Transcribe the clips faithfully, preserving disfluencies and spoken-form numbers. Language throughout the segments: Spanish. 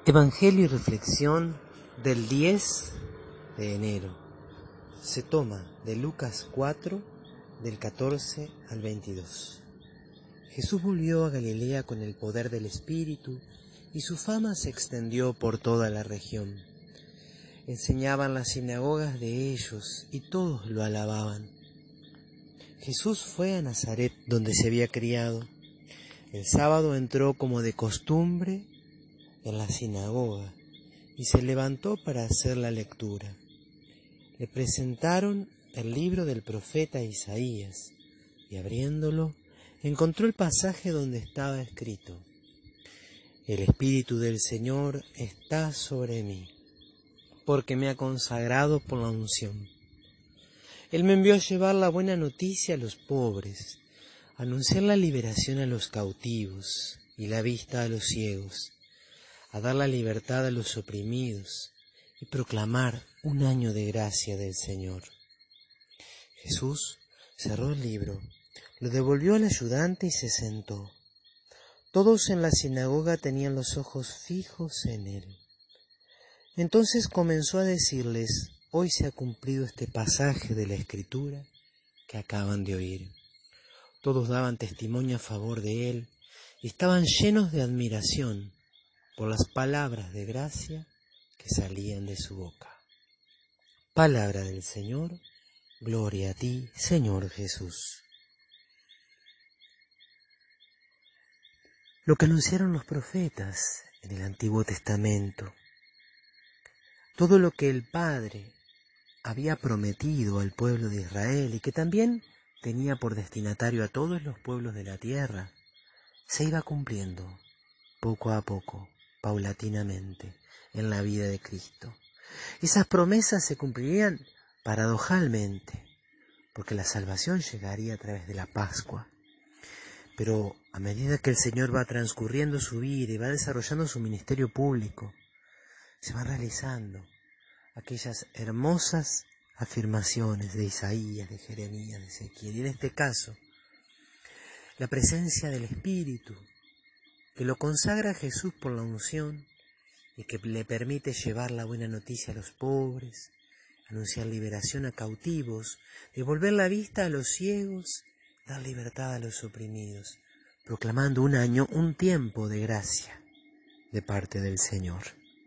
Evangelio y reflexión del diez de enero. Se toma de Lucas cuatro, del catorce al veintidós. Jesús volvió a Galilea con el poder del Espíritu, y su fama se extendió por toda la región. Enseñaba en las sinagogas de ellos, y todos lo alababan. Jesús fue a Nazaret, donde se había criado. El sábado entró como de costumbre en la sinagoga y se levantó para hacer la lectura. Le presentaron el libro del profeta Isaías y abriéndolo encontró el pasaje donde estaba escrito: El Espíritu del Señor está sobre mí, porque me ha consagrado por la unción. Él me envió a llevar la buena noticia a los pobres, a anunciar la liberación a los cautivos y la vista a los ciegos, a dar la libertad a los oprimidos y proclamar un año de gracia del Señor. Jesús cerró el libro, lo devolvió al ayudante y se sentó. Todos en la sinagoga tenían los ojos fijos en él. Entonces comenzó a decirles: hoy se ha cumplido este pasaje de la Escritura que acaban de oír. Todos daban testimonio a favor de él y estaban llenos de admiración por las palabras de gracia que salían de su boca. Palabra del Señor, gloria a ti, Señor Jesús. Lo que anunciaron los profetas en el Antiguo Testamento, todo lo que el Padre había prometido al pueblo de Israel y que también tenía por destinatario a todos los pueblos de la tierra, se iba cumpliendo poco a poco, paulatinamente, en la vida de Cristo. Esas promesas se cumplirían paradojalmente, porque la salvación llegaría a través de la Pascua. Pero a medida que el Señor va transcurriendo su vida y va desarrollando su ministerio público, se van realizando aquellas hermosas afirmaciones de Isaías, de Jeremías, de Ezequiel, y en este caso, la presencia del Espíritu, que lo consagra a Jesús por la unción y que le permite llevar la buena noticia a los pobres, anunciar liberación a cautivos, devolver la vista a los ciegos, dar libertad a los oprimidos, proclamando un año, un tiempo de gracia de parte del Señor.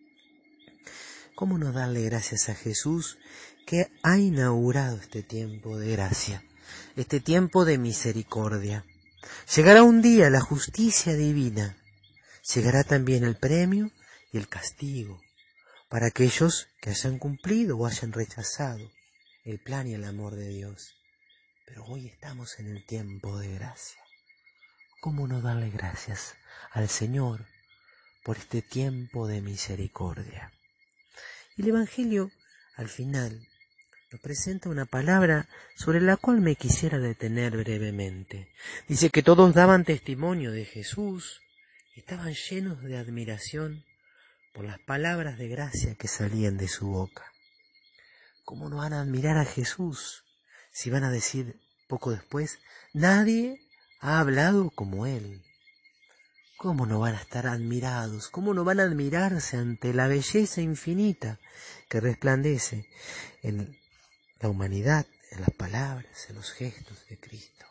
¿Cómo no darle gracias a Jesús que ha inaugurado este tiempo de gracia, este tiempo de misericordia? Llegará un día la justicia divina, llegará también el premio y el castigo para aquellos que hayan cumplido o hayan rechazado el plan y el amor de Dios. Pero hoy estamos en el tiempo de gracia. ¿Cómo no darle gracias al Señor por este tiempo de misericordia? Y el Evangelio, al final, nos presenta una palabra sobre la cual me quisiera detener brevemente. Dice que todos daban testimonio de Jesús y estaban llenos de admiración por las palabras de gracia que salían de su boca. ¿Cómo no van a admirar a Jesús si van a decir poco después: nadie ha hablado como Él? ¿Cómo no van a estar admirados? ¿Cómo no van a admirarse ante la belleza infinita que resplandece en la humanidad, en las palabras, en los gestos de Cristo?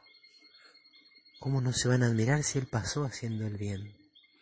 ¿Cómo no se van a admirar si Él pasó haciendo el bien?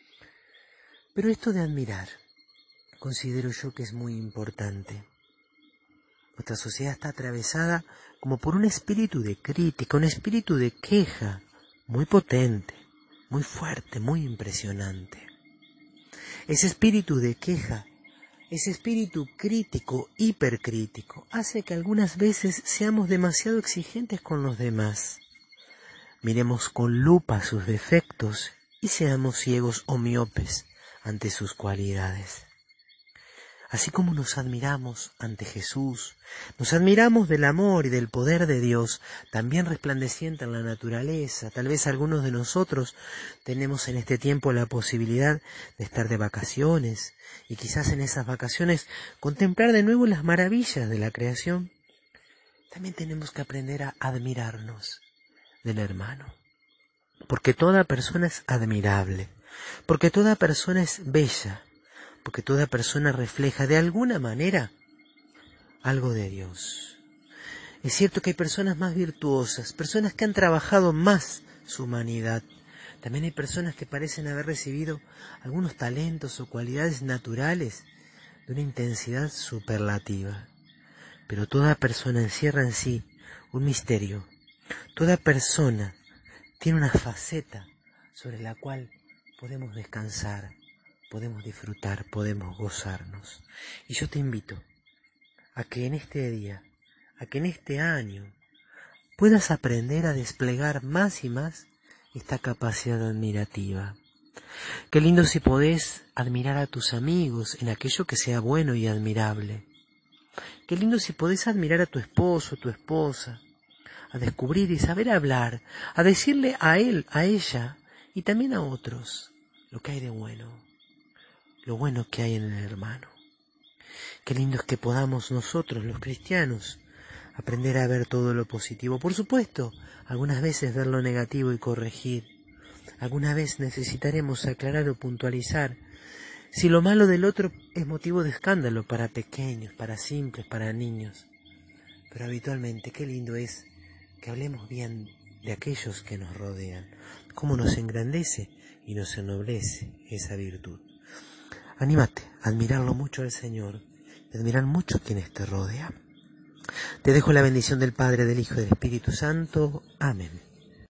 Pero esto de admirar, considero yo que es muy importante. Nuestra sociedad está atravesada como por un espíritu de crítica, un espíritu de queja muy potente, muy fuerte, muy impresionante. Ese espíritu de queja, ese espíritu crítico, hipercrítico, hace que algunas veces seamos demasiado exigentes con los demás. Miremos con lupa sus defectos y seamos ciegos o miopes ante sus cualidades. Así como nos admiramos ante Jesús, nos admiramos del amor y del poder de Dios, también resplandeciente en la naturaleza. Tal vez algunos de nosotros tenemos en este tiempo la posibilidad de estar de vacaciones y quizás en esas vacaciones contemplar de nuevo las maravillas de la creación. También tenemos que aprender a admirarnos del hermano, porque toda persona es admirable, porque toda persona es bella, porque toda persona refleja de alguna manera algo de Dios. Es cierto que hay personas más virtuosas, personas que han trabajado más su humanidad. También hay personas que parecen haber recibido algunos talentos o cualidades naturales de una intensidad superlativa. Pero toda persona encierra en sí un misterio. Toda persona tiene una faceta sobre la cual podemos descansar, podemos disfrutar, podemos gozarnos. Y yo te invito a que en este día, a que en este año, puedas aprender a desplegar más y más esta capacidad admirativa. Qué lindo si podés admirar a tus amigos en aquello que sea bueno y admirable. Qué lindo si podés admirar a tu esposo, tu esposa, a descubrir y saber hablar, a decirle a él, a ella y también a otros lo que hay de bueno, lo bueno que hay en el hermano. Qué lindo es que podamos nosotros, los cristianos, aprender a ver todo lo positivo. Por supuesto, algunas veces ver lo negativo y corregir. Alguna vez necesitaremos aclarar o puntualizar si lo malo del otro es motivo de escándalo para pequeños, para simples, para niños. Pero habitualmente qué lindo es que hablemos bien de aquellos que nos rodean, cómo nos engrandece y nos ennoblece esa virtud. Anímate a admirarlo mucho al Señor y admirar mucho a quienes te rodean. Te dejo la bendición del Padre, del Hijo y del Espíritu Santo. Amén.